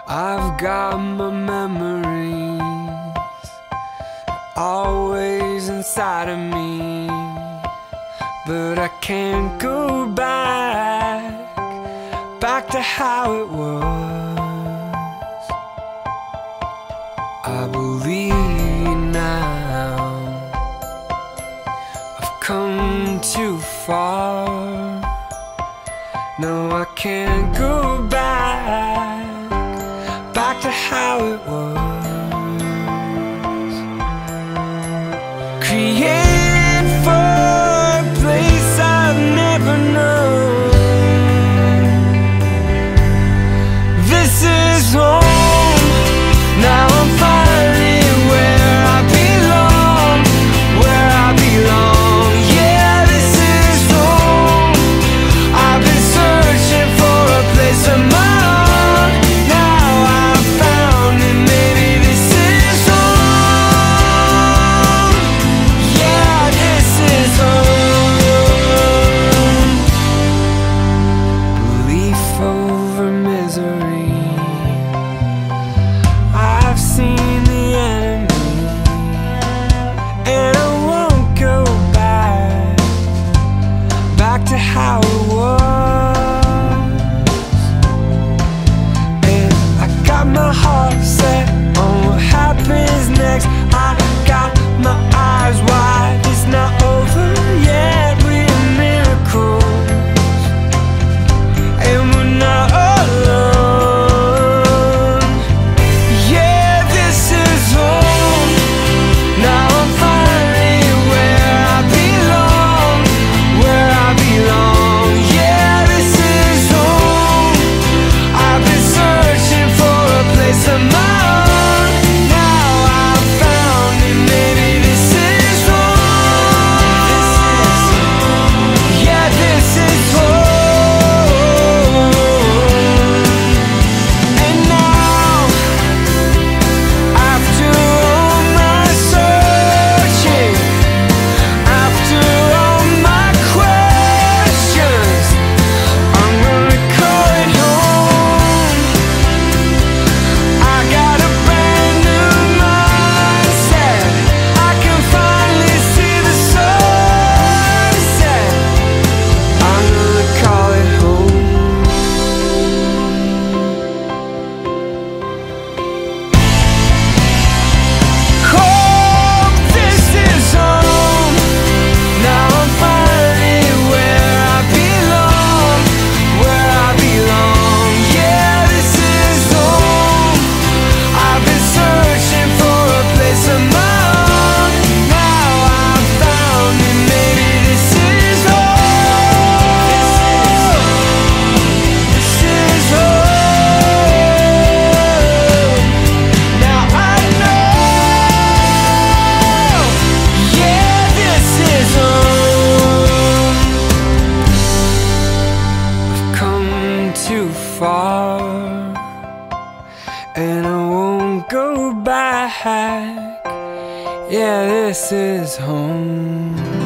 I've got my memories always inside of me, but I can't go back to how it was. I believe now I've come too far. No, I can't go back to how it was. Create for a place I've never known. This is home. Now I'm finally where I belong, where I belong. Yeah, this is home. I've been searching for a place of my own. Now I've found it, maybe this is home. Yeah, this is home. Belief over misery. I've seen the enemy, and I won't go back to how it was. And I got my heart set on what happens next. I got my eyes wide, it's not over yet. We're miracles, and we're not alone. Yeah, this is home. Now I'm finally where I belong, where I belong. Yeah, this is home. I've been searching for a place of my own. Now I've found it, maybe this is home. Yeah, this is home. And now, after all my searching, after all my questions, I'm gonna call it home. I got a brand new mindset. I can finally see the sunset. I'm gonna call it home. Home, this is home. Now I'm finally where I belong, where I belong. Yeah, this is home. I've been searching for a place of my own. Now I've found it, maybe this is home. This is home. Now I know. Yeah, this is home. I've come too far, and I won't go back. Yeah, this is home.